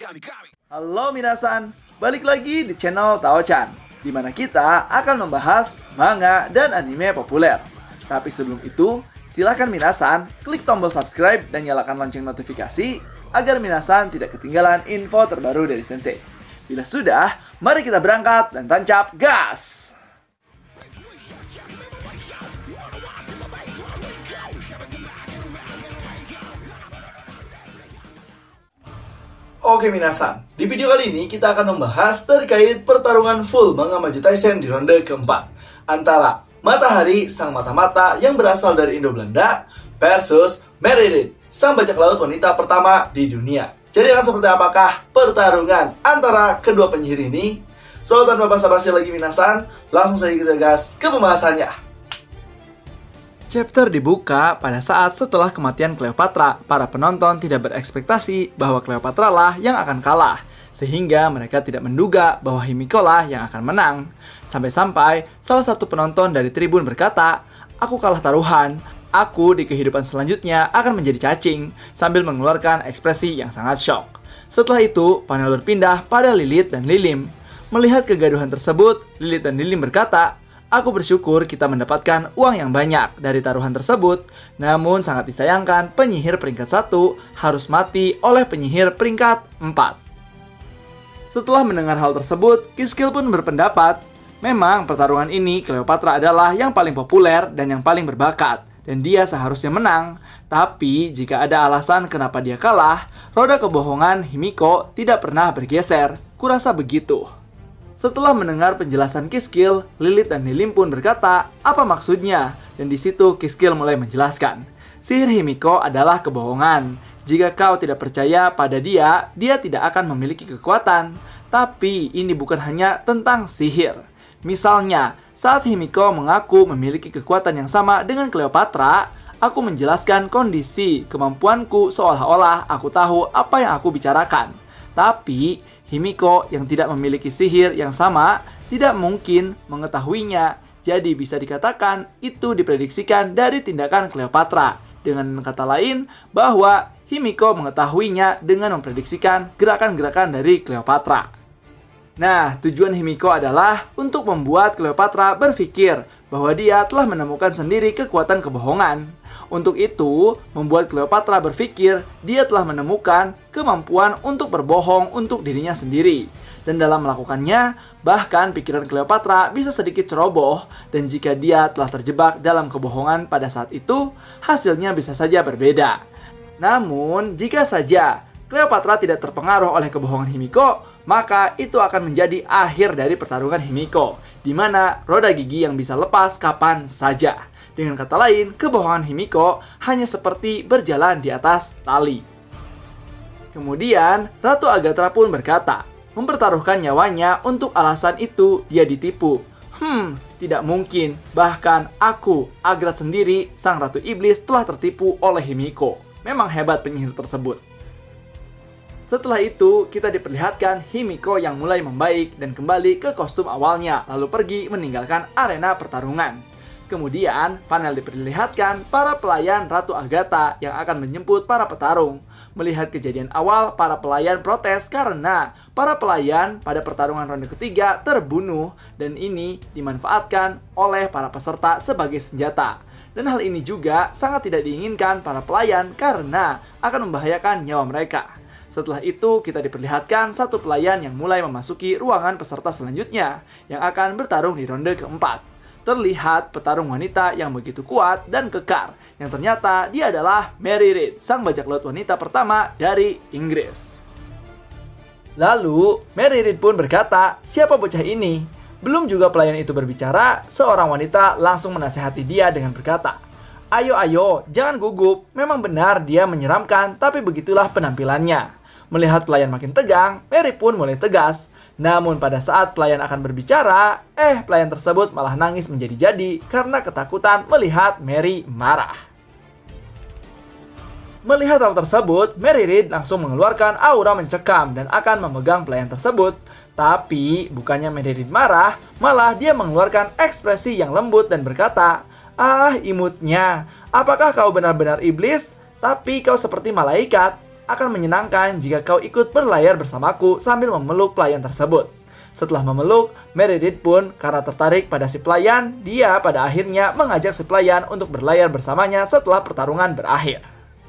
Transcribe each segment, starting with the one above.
Halo minasan, balik lagi di channel Tao-chan, di mana kita akan membahas manga dan anime populer. Tapi sebelum itu, silakan minasan klik tombol subscribe dan nyalakan lonceng notifikasi agar minasan tidak ketinggalan info terbaru dari Sensei. Bila sudah, mari kita berangkat dan tancap gas! Oke minasan, di video kali ini kita akan membahas terkait pertarungan full manga Maju Taisen di ronde keempat antara Matahari, sang mata-mata yang berasal dari Indo-Belanda versus Mary, sang bajak laut wanita pertama di dunia. Jadi akan seperti apakah pertarungan antara kedua penyihir ini? So, tanpa basa-basi lagi minasan, langsung saja kita gas ke pembahasannya. Chapter dibuka pada saat setelah kematian Cleopatra. Para penonton tidak berekspektasi bahwa Cleopatra lah yang akan kalah, sehingga mereka tidak menduga bahwa Himiko lah yang akan menang. Sampai-sampai salah satu penonton dari tribun berkata, "Aku kalah taruhan, aku di kehidupan selanjutnya akan menjadi cacing," sambil mengeluarkan ekspresi yang sangat shock. Setelah itu, panel berpindah pada Lilith dan Lilim. Melihat kegaduhan tersebut, Lilith dan Lilim berkata, "Aku bersyukur kita mendapatkan uang yang banyak dari taruhan tersebut, namun sangat disayangkan penyihir peringkat 1 harus mati oleh penyihir peringkat 4. Setelah mendengar hal tersebut, Kiskil pun berpendapat, memang pertarungan ini Cleopatra adalah yang paling populer dan yang paling berbakat, dan dia seharusnya menang. Tapi jika ada alasan kenapa dia kalah, roda kebohongan Himiko tidak pernah bergeser. Kurasa begitu." Setelah mendengar penjelasan Kiskil, Lilith dan Lilim pun berkata, "Apa maksudnya?" Dan di situ Kiskil mulai menjelaskan, "Sihir Himiko adalah kebohongan. Jika kau tidak percaya pada dia tidak akan memiliki kekuatan. Tapi ini bukan hanya tentang sihir. Misalnya, saat Himiko mengaku memiliki kekuatan yang sama dengan Cleopatra, aku menjelaskan kondisi kemampuanku seolah-olah aku tahu apa yang aku bicarakan. Tapi Himiko yang tidak memiliki sihir yang sama tidak mungkin mengetahuinya. Jadi bisa dikatakan itu diprediksikan dari tindakan Cleopatra. Dengan kata lain, bahwa Himiko mengetahuinya dengan memprediksikan gerakan-gerakan dari Cleopatra. Nah, tujuan Himiko adalah untuk membuat Cleopatra berpikir bahwa dia telah menemukan sendiri kekuatan kebohongan. Untuk itu, membuat Cleopatra berpikir dia telah menemukan kemampuan untuk berbohong untuk dirinya sendiri. Dan dalam melakukannya, bahkan pikiran Cleopatra bisa sedikit ceroboh, dan jika dia telah terjebak dalam kebohongan pada saat itu, hasilnya bisa saja berbeda. Namun, jika saja Cleopatra tidak terpengaruh oleh kebohongan Himiko, maka itu akan menjadi akhir dari pertarungan Himiko, di mana roda gigi yang bisa lepas kapan saja. Dengan kata lain, kebohongan Himiko hanya seperti berjalan di atas tali. Kemudian, Ratu Agatha pun berkata, mempertaruhkan nyawanya untuk alasan itu dia ditipu. Tidak mungkin. Bahkan aku, Agrath sendiri, sang Ratu Iblis telah tertipu oleh Himiko. Memang hebat penyihir tersebut. Setelah itu, kita diperlihatkan Himiko yang mulai membaik dan kembali ke kostum awalnya, lalu pergi meninggalkan arena pertarungan. Kemudian, panel diperlihatkan para pelayan Ratu Agatha yang akan menjemput para petarung. Melihat kejadian awal, para pelayan protes karena para pelayan pada pertarungan ronde ketiga terbunuh, dan ini dimanfaatkan oleh para peserta sebagai senjata. Dan hal ini juga sangat tidak diinginkan para pelayan karena akan membahayakan nyawa mereka. Setelah itu, kita diperlihatkan satu pelayan yang mulai memasuki ruangan peserta selanjutnya yang akan bertarung di ronde keempat. Terlihat petarung wanita yang begitu kuat dan kekar, yang ternyata dia adalah Mary, sang bajak laut wanita pertama dari Inggris. Lalu, Mary pun berkata, "Siapa bocah ini?" Belum juga pelayan itu berbicara, seorang wanita langsung menasehati dia dengan berkata, Ayo, jangan gugup. Memang benar dia menyeramkan, tapi begitulah penampilannya." Melihat pelayan makin tegang, Mary pun mulai tegas. Namun pada saat pelayan akan berbicara, pelayan tersebut malah nangis menjadi-jadi karena ketakutan melihat Mary marah. Melihat hal tersebut, Mary langsung mengeluarkan aura mencekam dan akan memegang pelayan tersebut. Tapi bukannya Mary marah, malah dia mengeluarkan ekspresi yang lembut dan berkata, "Ah, imutnya, apakah kau benar-benar iblis? Tapi kau seperti malaikat. akan menyenangkan jika kau ikut berlayar bersamaku sambil memeluk pelayan tersebut. Setelah memeluk, Meredith pun karena tertarik pada si pelayan, dia pada akhirnya mengajak si pelayan untuk berlayar bersamanya setelah pertarungan berakhir.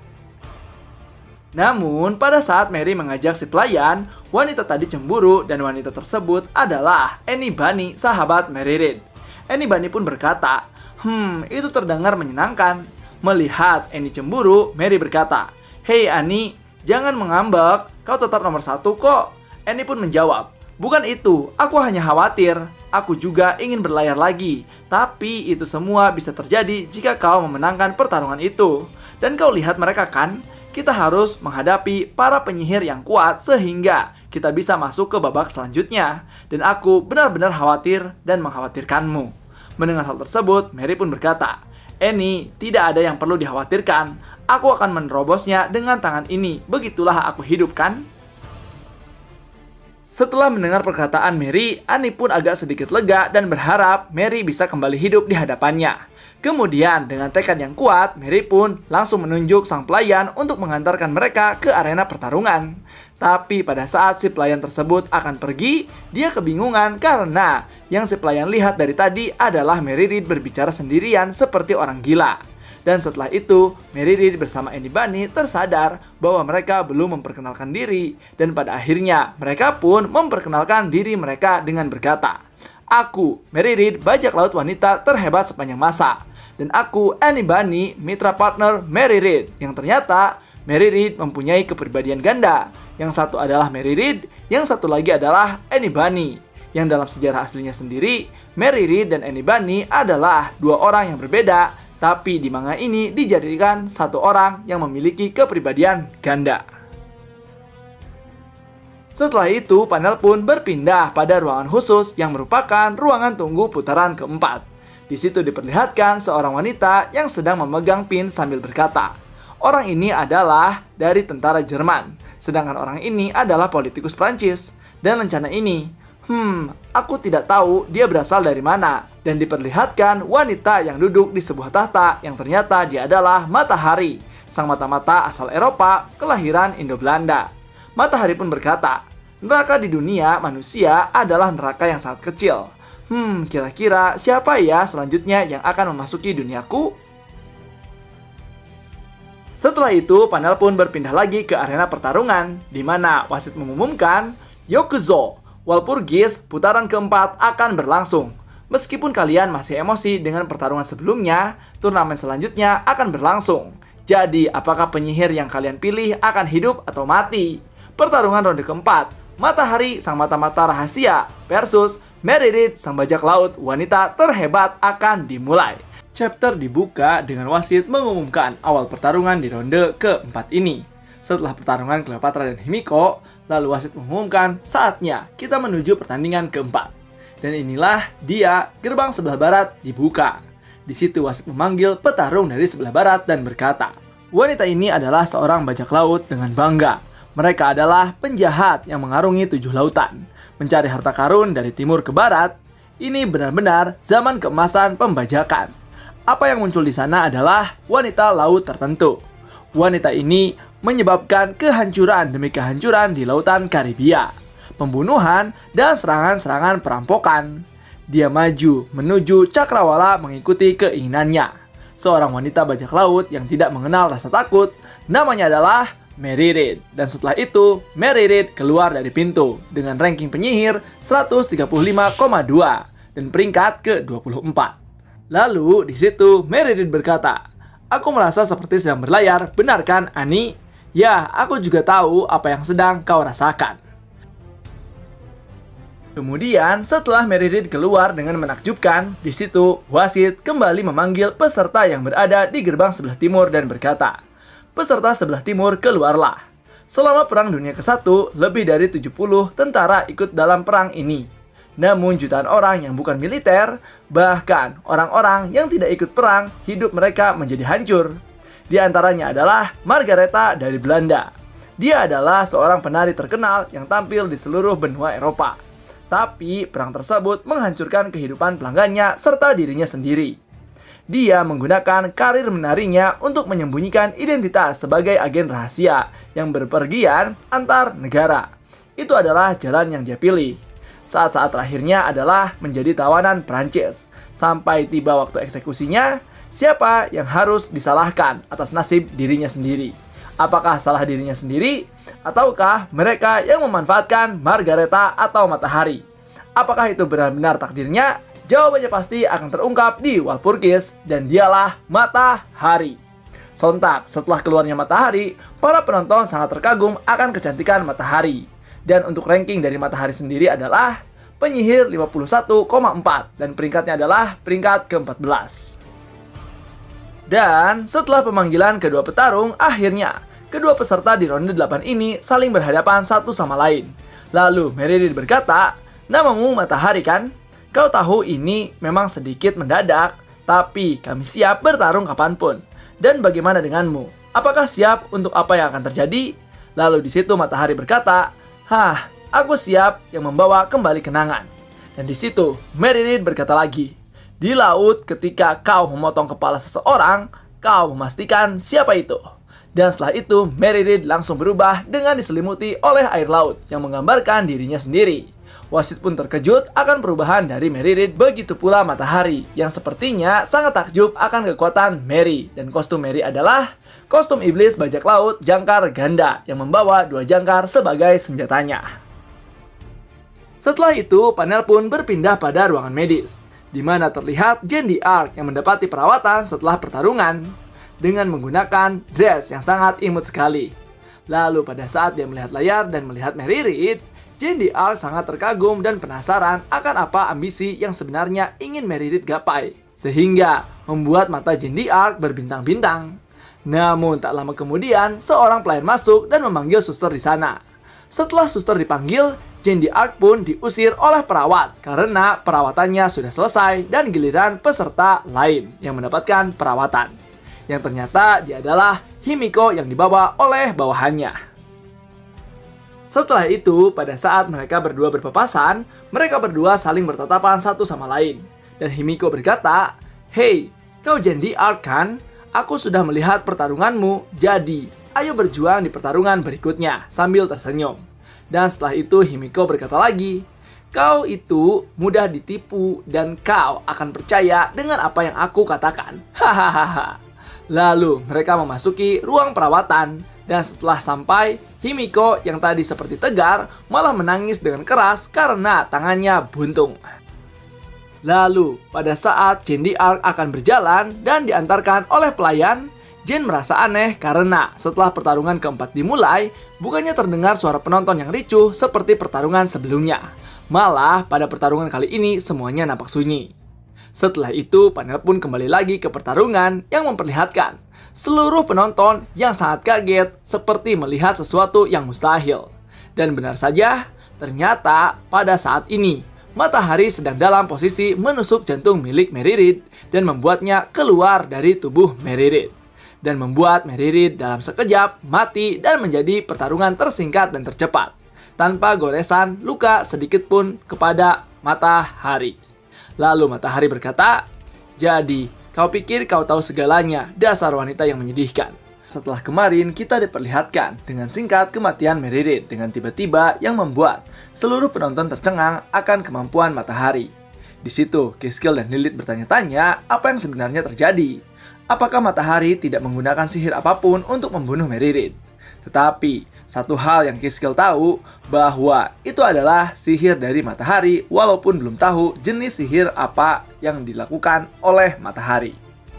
Namun, pada saat Mary mengajak si pelayan, wanita tadi cemburu dan wanita tersebut adalah Annie Bunny, sahabat Meredith. Annie Bunny pun berkata, itu terdengar menyenangkan. Melihat Annie cemburu, Mary berkata, "Hei Annie, jangan mengambek, kau tetap nomor 1 kok." Annie pun menjawab, "Bukan itu, aku hanya khawatir. Aku juga ingin berlayar lagi. Tapi itu semua bisa terjadi jika kau memenangkan pertarungan itu. Dan kau lihat mereka kan? Kita harus menghadapi para penyihir yang kuat sehingga kita bisa masuk ke babak selanjutnya. Dan aku benar-benar khawatir dan mengkhawatirkanmu." Mendengar hal tersebut, Mary pun berkata, "Annie, tidak ada yang perlu dikhawatirkan. Aku akan menerobosnya dengan tangan ini. Begitulah aku hidup kan?" Setelah mendengar perkataan Mary, Annie pun agak sedikit lega dan berharap Mary bisa kembali hidup di hadapannya. Kemudian dengan tekad yang kuat, Mary pun langsung menunjuk sang pelayan untuk mengantarkan mereka ke arena pertarungan. Tapi pada saat si pelayan tersebut akan pergi, dia kebingungan karena yang si pelayan lihat dari tadi adalah Meredith berbicara sendirian seperti orang gila. Dan setelah itu, Meredith bersama Annie Bunny tersadar bahwa mereka belum memperkenalkan diri. Dan pada akhirnya, mereka pun memperkenalkan diri mereka dengan berkata, "Aku, Meredith, bajak laut wanita terhebat sepanjang masa. Dan aku, Annie Bunny, mitra partner Meredith." Yang ternyata, Meredith mempunyai kepribadian ganda. Yang satu adalah Meredith, yang satu lagi adalah Annie Bunny. Yang dalam sejarah aslinya sendiri, Meredith dan Annie Bunny adalah dua orang yang berbeda. Tapi di manga ini dijadikan satu orang yang memiliki kepribadian ganda. Setelah itu, panel pun berpindah pada ruangan khusus yang merupakan ruangan tunggu putaran keempat. Di situ diperlihatkan seorang wanita yang sedang memegang pin sambil berkata, "Orang ini adalah dari tentara Jerman, sedangkan orang ini adalah politikus Prancis. Dan rencana ini, aku tidak tahu dia berasal dari mana." Dan diperlihatkan wanita yang duduk di sebuah tahta yang ternyata dia adalah Matahari, sang mata-mata asal Eropa, kelahiran Indo-Belanda. Matahari pun berkata, "Neraka di dunia manusia adalah neraka yang sangat kecil. Kira-kira siapa ya selanjutnya yang akan memasuki duniaku?" Setelah itu, panel pun berpindah lagi ke arena pertarungan, di mana wasit mengumumkan, "Yokuzo, Walpurgis putaran keempat akan berlangsung. Meskipun kalian masih emosi dengan pertarungan sebelumnya, turnamen selanjutnya akan berlangsung. Jadi, apakah penyihir yang kalian pilih akan hidup atau mati?" Pertarungan ronde keempat, Matahari sang mata-mata rahasia versus Meredith sang bajak laut wanita terhebat akan dimulai. Chapter dibuka dengan wasit mengumumkan awal pertarungan di ronde keempat ini. Setelah pertarungan Cleopatra dan Himiko, lalu wasit mengumumkan saatnya kita menuju pertandingan keempat. Dan inilah dia, gerbang sebelah barat dibuka. Di situ wasit memanggil petarung dari sebelah barat dan berkata, "Wanita ini adalah seorang bajak laut dengan bangga. Mereka adalah penjahat yang mengarungi 7 lautan, mencari harta karun dari timur ke barat. Ini benar-benar zaman keemasan pembajakan." Apa yang muncul di sana adalah wanita laut tertentu. Wanita ini menyebabkan kehancuran demi kehancuran di lautan Karibia, pembunuhan, dan serangan-serangan perampokan. Dia maju menuju cakrawala mengikuti keinginannya. Seorang wanita bajak laut yang tidak mengenal rasa takut, namanya adalah Meredith. Dan setelah itu, Meredith keluar dari pintu dengan ranking penyihir 135,2 dan peringkat ke-24. Lalu di situ Meredith berkata, "Aku merasa seperti sedang berlayar, benar kan, Annie? Ya, aku juga tahu apa yang sedang kau rasakan." Kemudian, setelah Meredith keluar dengan menakjubkan, di situ wasit kembali memanggil peserta yang berada di gerbang sebelah timur dan berkata, "Peserta sebelah timur keluarlah. Selama Perang Dunia ke-1, lebih dari 70 tentara ikut dalam perang ini. Namun jutaan orang yang bukan militer, bahkan orang-orang yang tidak ikut perang, hidup mereka menjadi hancur. Di antaranya adalah Margaretha dari Belanda. Dia adalah seorang penari terkenal yang tampil di seluruh benua Eropa. Tapi perang tersebut menghancurkan kehidupan pelanggannya serta dirinya sendiri. dia menggunakan karir menarinya untuk menyembunyikan identitas sebagai agen rahasia yang berpergian antar negara. Itu adalah jalan yang dia pilih. Saat-saat terakhirnya adalah menjadi tawanan Prancis. Sampai tiba waktu eksekusinya, siapa yang harus disalahkan atas nasib dirinya sendiri? Apakah salah dirinya sendiri? Ataukah mereka yang memanfaatkan Margareta atau matahari? Apakah itu benar-benar takdirnya? Jawabannya pasti akan terungkap di Walpurgis, dan dialah matahari. Sontak setelah keluarnya matahari, para penonton sangat terkagum akan kecantikan matahari. Dan untuk ranking dari matahari sendiri adalah penyihir 51,4 dan peringkatnya adalah peringkat ke-14. Dan setelah pemanggilan kedua petarung, akhirnya kedua peserta di ronde 8 ini saling berhadapan satu sama lain. Lalu Meredith berkata, "Namamu Matahari kan? Kau tahu ini memang sedikit mendadak, tapi kami siap bertarung kapanpun. Dan bagaimana denganmu? Apakah siap untuk apa yang akan terjadi?" Lalu di situ Matahari berkata, aku siap yang membawa kembali kenangan." Dan di situ Meredith berkata lagi, "Di laut ketika kau memotong kepala seseorang, kau memastikan siapa itu." Dan setelah itu Meredith langsung berubah dengan diselimuti oleh air laut yang menggambarkan dirinya sendiri. Wasit pun terkejut akan perubahan dari Meredith, begitu pula Matahari yang sepertinya sangat takjub akan kekuatan Mary. Dan kostum Mary adalah kostum iblis bajak laut jangkar ganda yang membawa 2 jangkar sebagai senjatanya. Setelah itu, panel pun berpindah pada ruangan medis, di mana terlihat Jeanne d'Arc yang mendapati perawatan setelah pertarungan dengan menggunakan dress yang sangat imut sekali. Lalu pada saat dia melihat layar dan melihat Meredith, Jeanne d'Arc sangat terkagum dan penasaran akan apa ambisi yang sebenarnya ingin Meredith gapai, sehingga membuat mata Jeanne d'Arc berbintang-bintang. Namun tak lama kemudian, seorang pelayan masuk dan memanggil suster di sana. Setelah suster dipanggil, Jeanne d'Arc pun diusir oleh perawat karena perawatannya sudah selesai dan giliran peserta lain yang mendapatkan perawatan. Yang ternyata dia adalah Himiko yang dibawa oleh bawahannya. Setelah itu, pada saat mereka berdua berpapasan, mereka berdua saling bertatapan satu sama lain. Dan Himiko berkata, "Hei, kau Jeanne d'Arc kan? Aku sudah melihat pertarunganmu, jadi ayo berjuang di pertarungan berikutnya," sambil tersenyum. Dan setelah itu Himiko berkata lagi, "Kau itu mudah ditipu dan kau akan percaya dengan apa yang aku katakan." Hahaha. Lalu mereka memasuki ruang perawatan, dan setelah sampai, Himiko yang tadi seperti tegar malah menangis dengan keras karena tangannya buntung. Lalu, pada saat Jeanne d'Arc akan berjalan dan diantarkan oleh pelayan, Jeanne merasa aneh karena setelah pertarungan keempat dimulai, bukannya terdengar suara penonton yang ricuh seperti pertarungan sebelumnya. Malah, pada pertarungan kali ini semuanya nampak sunyi. Setelah itu, panel pun kembali lagi ke pertarungan yang memperlihatkan seluruh penonton yang sangat kaget seperti melihat sesuatu yang mustahil. Dan benar saja, ternyata pada saat ini, Matahari sedang dalam posisi menusuk jantung milik Meredith dan membuatnya keluar dari tubuh Meredith. Dan membuat Meredith dalam sekejap mati dan menjadi pertarungan tersingkat dan tercepat, tanpa goresan luka sedikit pun kepada Matahari. Lalu Matahari berkata, "Jadi, kau pikir kau tahu segalanya, dasar wanita yang menyedihkan." Setelah kemarin kita diperlihatkan dengan singkat kematian Meredith dengan tiba-tiba yang membuat seluruh penonton tercengang akan kemampuan Matahari. Di situ, Kiskill dan Lilith bertanya-tanya apa yang sebenarnya terjadi. Apakah Matahari tidak menggunakan sihir apapun untuk membunuh Meredith? Tetapi, satu hal yang Kiskill tahu bahwa itu adalah sihir dari Matahari walaupun belum tahu jenis sihir apa yang dilakukan oleh Matahari.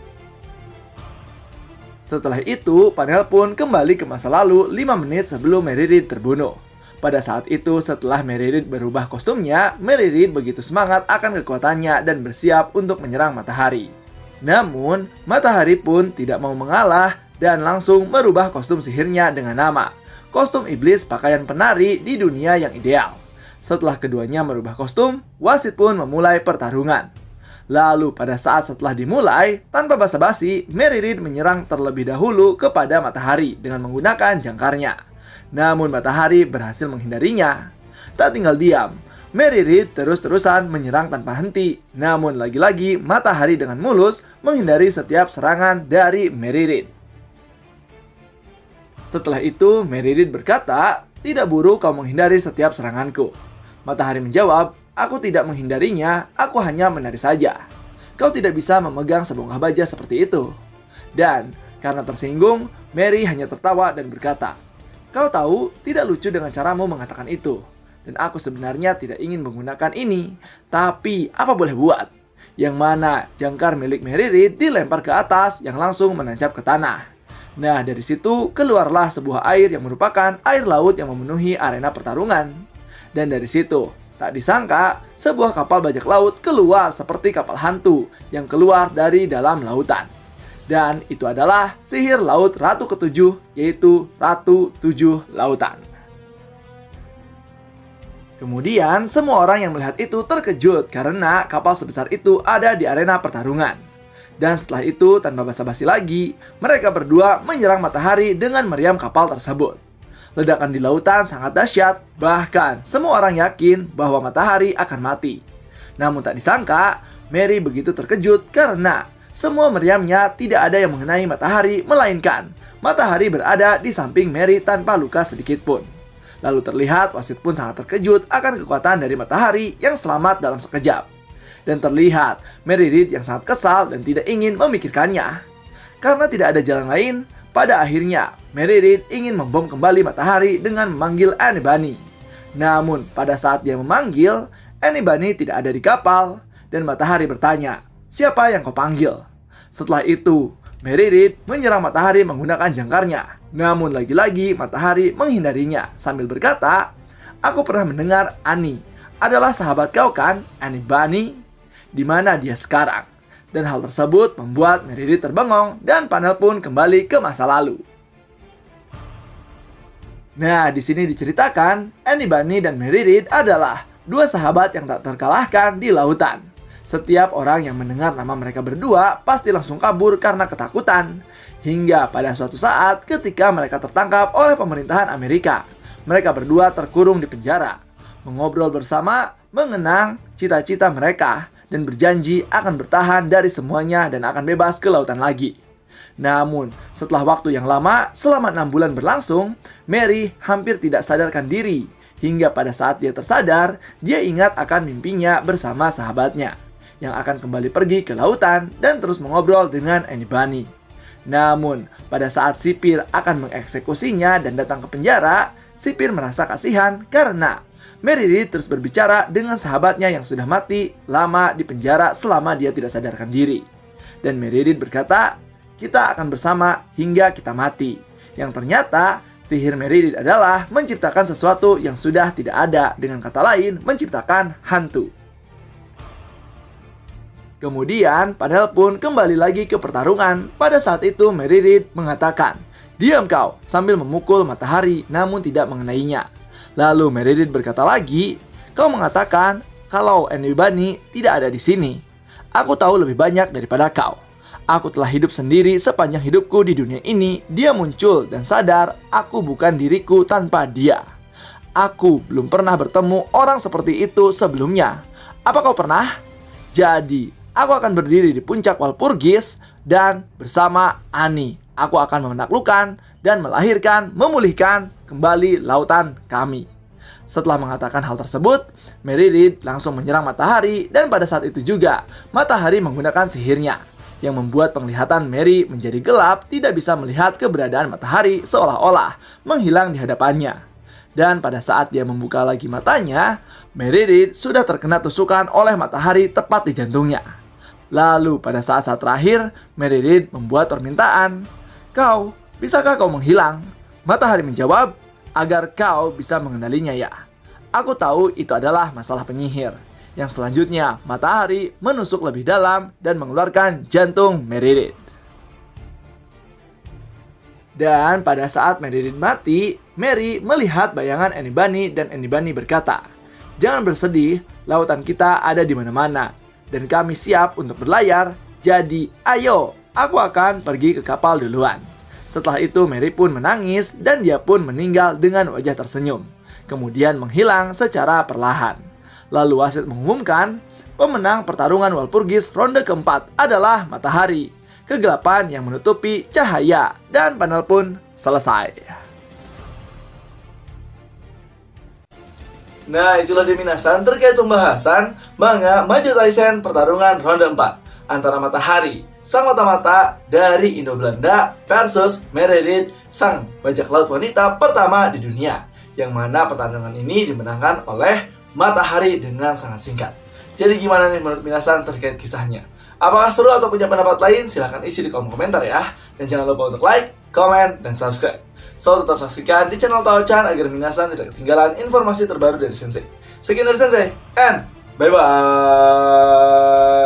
Setelah itu, panel pun kembali ke masa lalu 5 menit sebelum Meredith terbunuh. Pada saat itu, setelah Meredith berubah kostumnya, Meredith begitu semangat akan kekuatannya dan bersiap untuk menyerang Matahari. Namun, Matahari pun tidak mau mengalah dan langsung merubah kostum sihirnya dengan nama kostum iblis pakaian penari di dunia yang ideal. Setelah keduanya merubah kostum, wasit pun memulai pertarungan. Lalu pada saat setelah dimulai, tanpa basa-basi, Meredith menyerang terlebih dahulu kepada Matahari dengan menggunakan jangkarnya. Namun Matahari berhasil menghindarinya. Tak tinggal diam, Mary Read terus-terusan menyerang tanpa henti. Namun lagi-lagi Matahari dengan mulus menghindari setiap serangan dari Mary Read. Setelah itu Mary Read berkata, "Tidak buruk kau menghindari setiap seranganku." Matahari menjawab, "Aku tidak menghindarinya, aku hanya menari saja. Kau tidak bisa memegang sebongkah baja seperti itu." Dan karena tersinggung, Mary hanya tertawa dan berkata, "Kau tahu, tidak lucu dengan caramu mengatakan itu. Dan aku sebenarnya tidak ingin menggunakan ini. Tapi apa boleh buat?" Yang mana jangkar milik Mary Read dilempar ke atas yang langsung menancap ke tanah. Nah, dari situ keluarlah sebuah air yang merupakan air laut yang memenuhi arena pertarungan. Dan dari situ, tak disangka, sebuah kapal bajak laut keluar seperti kapal hantu yang keluar dari dalam lautan. Dan itu adalah sihir laut Ratu Ketujuh, yaitu Ratu Tujuh Lautan. Kemudian, semua orang yang melihat itu terkejut karena kapal sebesar itu ada di arena pertarungan. Dan setelah itu, tanpa basa-basi lagi, mereka berdua menyerang Matahari dengan meriam kapal tersebut. Ledakan di lautan sangat dahsyat, bahkan semua orang yakin bahwa Matahari akan mati. Namun tak disangka, Mary begitu terkejut karena semua meriamnya tidak ada yang mengenai Matahari, melainkan Matahari berada di samping Mary tanpa luka sedikit pun. Lalu terlihat wasit pun sangat terkejut akan kekuatan dari Matahari yang selamat dalam sekejap. Dan terlihat Mary Read yang sangat kesal dan tidak ingin memikirkannya. Karena tidak ada jalan lain, pada akhirnya Mary Read ingin membom kembali Matahari dengan memanggil Annie Bunny. Namun pada saat dia memanggil, Annie Bunny tidak ada di kapal dan Matahari bertanya, "Siapa yang kau panggil?" Setelah itu, Mary Read menyerang Matahari menggunakan jangkarnya. Namun lagi-lagi Matahari menghindarinya sambil berkata, "Aku pernah mendengar Annie adalah sahabat kau kan, Annie Bunny? Di mana dia sekarang?" Dan hal tersebut membuat Mary Read terbengong dan panel pun kembali ke masa lalu. Nah, di sini diceritakan Annie Bunny dan Mary Read adalah dua sahabat yang tak terkalahkan di lautan. Setiap orang yang mendengar nama mereka berdua pasti langsung kabur karena ketakutan. Hingga pada suatu saat ketika mereka tertangkap oleh pemerintahan Amerika, mereka berdua terkurung di penjara, mengobrol bersama, mengenang cita-cita mereka, dan berjanji akan bertahan dari semuanya dan akan bebas ke lautan lagi. Namun, setelah waktu yang lama, selama 6 bulan berlangsung, Mary hampir tidak sadarkan diri. Hingga pada saat dia tersadar, dia ingat akan mimpinya bersama sahabatnya, yang akan kembali pergi ke lautan dan terus mengobrol dengan Annie Bunny. Namun, pada saat sipir akan mengeksekusinya dan datang ke penjara, sipir merasa kasihan karena Mary Read terus berbicara dengan sahabatnya yang sudah mati lama di penjara selama dia tidak sadarkan diri. Dan Mary Read berkata, "Kita akan bersama hingga kita mati." Yang ternyata, sihir Mary Read adalah menciptakan sesuatu yang sudah tidak ada, dengan kata lain, menciptakan hantu. Kemudian, panel pun kembali lagi ke pertarungan. Pada saat itu, Mary Read mengatakan, "Diam kau," sambil memukul Matahari namun tidak mengenainya. Lalu Mary Read berkata lagi, "Kau mengatakan kalau Annie Bunny tidak ada di sini. Aku tahu lebih banyak daripada kau. Aku telah hidup sendiri sepanjang hidupku di dunia ini. Dia muncul dan sadar aku bukan diriku tanpa dia. Aku belum pernah bertemu orang seperti itu sebelumnya. Apa kau pernah? Jadi, aku akan berdiri di puncak Walpurgis dan bersama Annie, aku akan menaklukkan dan melahirkan, memulihkan kembali lautan kami." Setelah mengatakan hal tersebut, Mary Read langsung menyerang Matahari dan pada saat itu juga Matahari menggunakan sihirnya yang membuat penglihatan Mary menjadi gelap, tidak bisa melihat keberadaan Matahari, seolah-olah menghilang di hadapannya. Dan pada saat dia membuka lagi matanya, Mary Read sudah terkena tusukan oleh Matahari tepat di jantungnya. Lalu pada saat-saat terakhir, Mary Read membuat permintaan, "Kau, bisakah kau menghilang?" Matahari menjawab, "Agar kau bisa mengenalinya ya. Aku tahu itu adalah masalah penyihir." Yang selanjutnya, Matahari menusuk lebih dalam dan mengeluarkan jantung Mary Read. Dan pada saat Mary Read mati, Mary melihat bayangan Annie Bunny dan Annie Bunny berkata, "Jangan bersedih, lautan kita ada di mana-mana. Dan kami siap untuk berlayar, jadi ayo, aku akan pergi ke kapal duluan." Setelah itu Mary pun menangis dan dia pun meninggal dengan wajah tersenyum, kemudian menghilang secara perlahan. Lalu wasit mengumumkan, pemenang pertarungan Walpurgis ronde keempat adalah Matahari. Kegelapan yang menutupi cahaya, dan panel pun selesai. Nah, itulah dia minasan terkait pembahasan manga Majutsu Kaisen pertarungan ronde 4 antara Matahari, sang mata-mata dari Indo Belanda versus Meredith, sang bajak laut wanita pertama di dunia, yang mana pertandingan ini dimenangkan oleh Matahari dengan sangat singkat. Jadi gimana nih menurut minasan terkait kisahnya? Apakah seru atau punya pendapat lain? Silahkan isi di kolom komentar ya. Dan jangan lupa untuk like, comment, dan subscribe. So, tetap saksikan di channel Tao-chan agar minasan tidak ketinggalan informasi terbaru dari Sensei. Sekian dari Sensei, and bye-bye!